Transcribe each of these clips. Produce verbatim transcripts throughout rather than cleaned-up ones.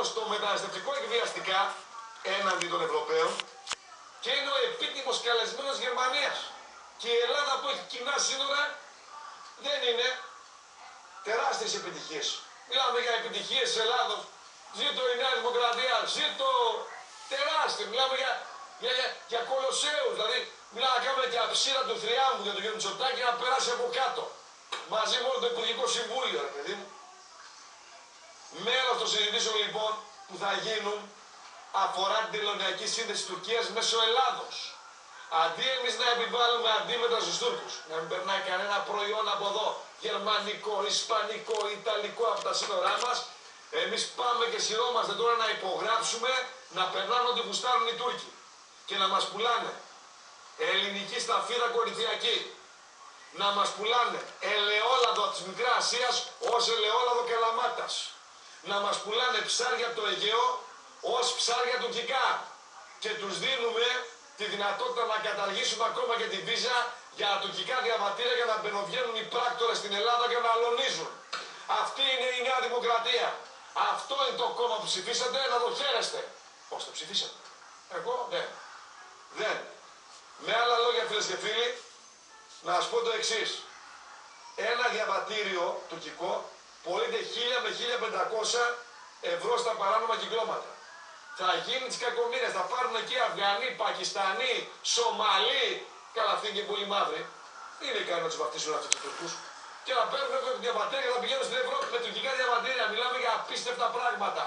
στο μεταναστευτικό εκβιαστικά έναντι των Ευρωπαίων και είναι ο επίτιμος καλεσμένος Γερμανίας. Και η Ελλάδα που έχει κοινά σύνορα δεν είναι τεράστιες επιτυχίες. Μιλάμε για επιτυχίες της Ελλάδος. Ζήτω η Νέα Δημοκρατία, ζήτω τεράστιο. Μιλάμε για, για, για, για κολοσσέους. Δηλαδή, μιλάμε να κάνουμε και αψίρα του θριάμβου για τον κύριο Μητσοτάκη να περάσει από κάτω. Μαζί με όλο το Υπουργικό Συμβούλιο, ρε παιδί μου. Μέρος των συζητήσεων λοιπόν που θα γίνουν αφορά την τελωνειακή σύνδεση Τουρκίας μέσω Ελλάδος. Αντί εμείς να επιβάλλουμε αντίμετρα στους Τούρκους, να μην περνάει κανένα προϊόν από εδώ, γερμανικό, ισπανικό, ιταλικό από τα σύνορά μας, εμείς πάμε και σειρώμαστε τώρα να υπογράψουμε να περνάνε ό,τι γουστάρουν οι Τούρκοι και να μας πουλάνε ελληνική σταφίδα κορινθιακή, να μας πουλάνε ελαιόλαδο από της Μικράς Ασίας ως ελαιόλαδο Καλαμάτας, να μας πουλάνε ψάρια από το Αιγαίο ως ψάρια τουρκικά και τους δίνουμε τη δυνατότητα να καταργήσουμε ακόμα και τη βίζα για τουρκικά διαβατήρια για να μπαινοβγαίνουν οι πράκτορες στην Ελλάδα και να αλωνίζουν. Αυτή είναι η Νέα Δημοκρατία. Αυτό είναι το κόμμα που ψηφίσατε, να το χαίρεστε. Πώς το ψηφίσατε? Εγώ δεν. Δεν. Με άλλα λόγια, φίλες και φίλοι, να σας πω το εξής. Ένα διαβατήριο τουρκικό πωλείται χίλια με χίλια πεντακόσια ευρώ στα παράνομα κυκλώματα. Θα γίνει τις κακομοίρες, θα πάρουν εκεί Αφγανοί, Πακιστανοί, Σομαλοί, καλά αυτοί είναι και πολύ μαύροι. Δεν είναι ικανό να τους βαφτίσουν αυτούς τους Τουρκούς. Και να παίρνουν διαβατήρια και να πηγαίνουν στην Ευρώπη με τουρκικά διαβατήρια. Μιλάμε για απίστευτα πράγματα.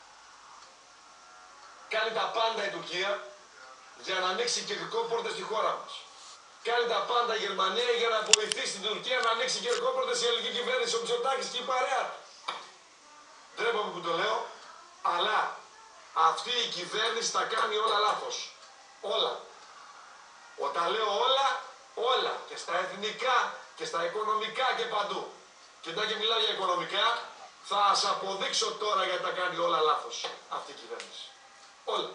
Κάνει τα πάντα η Τουρκία για να ανοίξει κερδικόπορτες στη χώρα μας. Κάνει τα πάντα η Γερμανία για να βοηθήσει την Τουρκία να ανοίξει κερδικόπορτες η ελληνική κυβέρνηση, ο Μητσοτάκης και η παρέα του. Ντρέπομαι που το λέω, αλλά αυτή η κυβέρνηση τα κάνει όλα λάθος. Όλα. Όταν λέω όλα, όλα. Και στα εθνικά και στα οικονομικά και παντού. Και όταν και μιλάω για οικονομικά, θα σας αποδείξω τώρα γιατί τα κάνει όλα λάθος αυτή η κυβέρνηση. Όλα.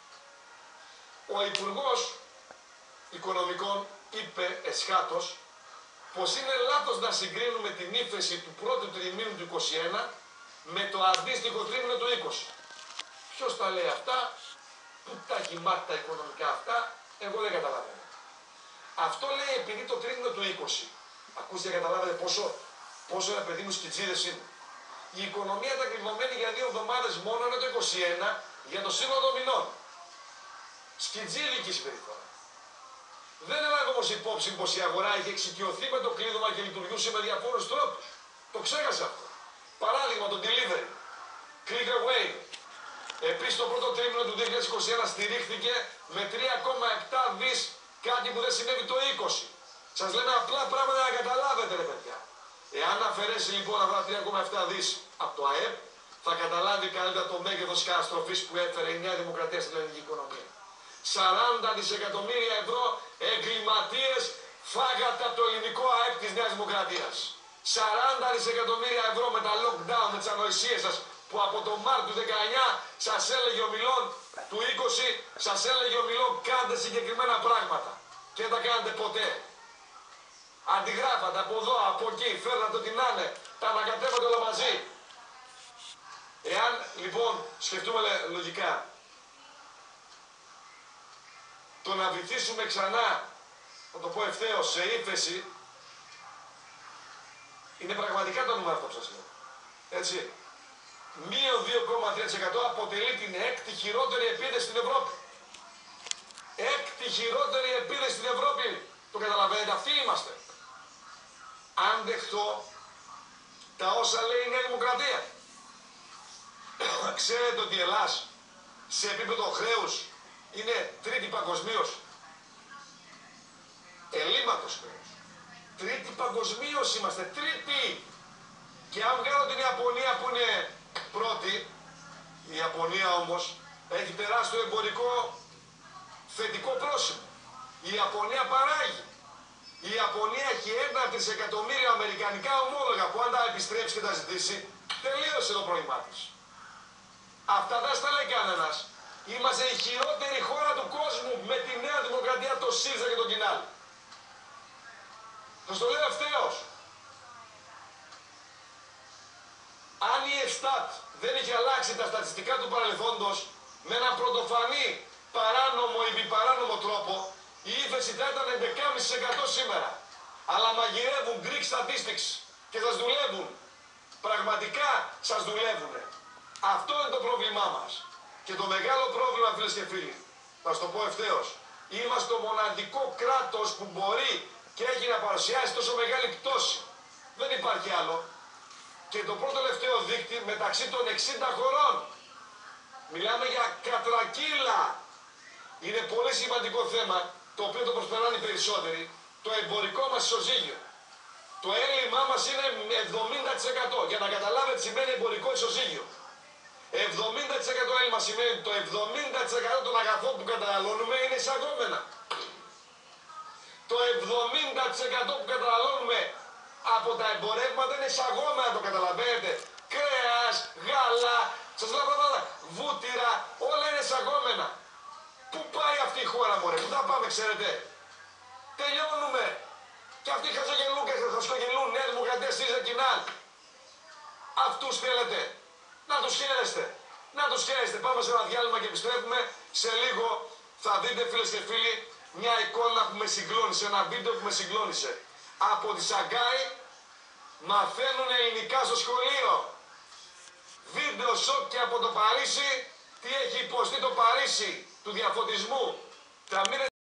Ο Υπουργός Οικονομικών είπε εσχάτως πως είναι λάθος να συγκρίνουμε την ύφεση του πρώτου τριμήνου του είκοσι ένα με το αντίστοιχο τρίμηνο του είκοσι. Ποιος τα λέει αυτά, πού τα έχει μάθει τα οικονομικά αυτά, εγώ δεν καταλαβαίνω. Αυτό λέει επειδή το τρίμηνο του είκοσι, ακούστε καταλάβετε πόσο, πόσο ένα παιδί μου σκητσίδες είναι. Η οικονομία ήταν κλειδωμένη για δύο εβδομάδες μόνο, ενώ το είκοσι ένα για το σύνολο των μηνών. Σκιτζίδικη συμπεριφορά. Δεν έλαβε όμως υπόψη πως η αγορά είχε εξοικειωθεί με το κλείδωμα και λειτουργούσε με διαφόρους τρόπους. Το ξέχασε αυτό. Παράδειγμα, το delivery. Click away. Επίσης το πρώτο τρίμηνο του δύο χιλιάδες είκοσι ένα στηρίχθηκε με τρία κόμμα επτά δις, κάτι που δεν συνέβη το είκοσι. Σας λέμε απλά πράγματα να καταλάβετε, ρε παιδιά. Εάν αφαιρέσει λοιπόν αυτά τα τρία κόμμα επτά δις από το ΑΕΠ, θα καταλάβει καλύτερα το μέγεθος της καταστροφής που έφερε η Νέα Δημοκρατία στην ελληνική οικονομία. σαράντα δισεκατομμύρια ευρώ εγκληματίες φάγατε από το ελληνικό ΑΕΠ της Νέας Δημοκρατίας. σαράντα δισεκατομμύρια ευρώ με τα lockdown, με τις ανοησίες σας, που από τον Μάρτιο του δεκαεννιά σας έλεγε ο Μιλών, του είκοσι σας έλεγε ο Μιλών κάντε συγκεκριμένα πράγματα. Και δεν τα κάνετε ποτέ. Αντιγράφατε από εδώ, από εκεί, φέρνατε ό,τι να είναι, τα ανακατεύατε όλα μαζί. Εάν λοιπόν σκεφτούμε λογικά, το να βυθίσουμε ξανά, θα το πω ευθέως, σε ύφεση, είναι πραγματικά το νούμερο αυτό που σας λέω. Έτσι. Μείον δύο κόμμα τρία τοις εκατό αποτελεί την έκτη χειρότερη επίδεση στην Ευρώπη. Έκτη χειρότερη επίδεση στην Ευρώπη. Το καταλαβαίνετε, αυτοί είμαστε. Αν δεχτώ τα όσα λέει η Νέα Δημοκρατία. Ξέρετε ότι η Ελλάδα σε επίπεδο χρέους είναι τρίτη παγκοσμίως. Ελλείμματος χρέους. Τρίτη παγκοσμίως είμαστε. Τρίτη. Και αν βγάλω την Ιαπωνία που είναι πρώτη, η Ιαπωνία όμως έχει περάσει το εμπορικό θετικό πρόσημο. Η Ιαπωνία παράγει. Η Ιαπωνία έχει ένα τρισεκατομμύριο αμερικανικά ομόλογα που αν τα επιστρέψει και τα ζητήσει, τελείωσε το πρόβλημά της. Αυτά δεν στα λέει κανένας. Είμαστε η χειρότερη χώρα του κόσμου με τη Νέα Δημοκρατία, το ΣΥΡΙΖΑ και το Κινάλ. Σας το λέω ευθέως. Αν η Ευστάτ δεν είχε αλλάξει τα στατιστικά του παρελθόντος με ένα πρωτοφανή παράνομο ή παράνομο τρόπο, η ύφεση θα ήταν έντεκα κόμμα πέντε τοις εκατό σήμερα. Αλλά μαγειρεύουν Greek Statistics και σας δουλεύουν. Πραγματικά σας δουλεύουνε. Αυτό είναι το πρόβλημά μας. Και το μεγάλο πρόβλημα, φίλες και φίλοι, θα σας το πω ευθέως, είμαστε το μοναδικό κράτος που μπορεί και έχει να παρουσιάσει τόσο μεγάλη πτώση. Δεν υπάρχει άλλο. Και το πρώτο τελευταίο δείκτη μεταξύ των εξήντα χωρών. Μιλάμε για κατρακύλα. Είναι πολύ σημαντικό θέμα, το οποίο το προσπερνάνε οι περισσότεροι, το εμπορικό μας ισοζύγιο. Το έλλειμμά μας είναι εβδομήντα τοις εκατό. Για να καταλάβετε τι σημαίνει εμπορικό ισοζύγιο. εβδομήντα τοις εκατό έλλειμμα σημαίνει ότι το εβδομήντα τοις εκατό των αγαθών που καταναλώνουμε είναι εισαγόμενα. Το εβδομήντα τοις εκατό που καταναλώνουμε από τα εμπορεύματα είναι εισαγόμενα, το καταλαβαίνετε. Κρέας, γάλα, σας λέω πράγματα, βούτυρα, όλα είναι εισαγόμενα. Πού πάει αυτή η χώρα, μωρέ, πού θα πάμε, ξέρετε. Τελειώνουμε. Και αυτοί χαζογελούν και χασκογελούν, Νέα Δημοκρατία, ΣΥΡΙΖΑ, Κινάλ. Αυτούς θέλετε. Να τους χαίρεστε. Να τους χαίρεστε. Πάμε σε ένα διάλειμμα και επιστρέφουμε. Σε λίγο θα δείτε, φίλες και φίλοι, μια εικόνα που με συγκλώνησε, ένα βίντεο που με συγκλώνησε. Από τη Σαγκάη μαθαίνουν ελληνικά στο σχολείο. Βίντεο σοκ και από το Παρίσι. Τι έχει υποστεί το Παρίσι του διαφωτισμού. Θα μείνετε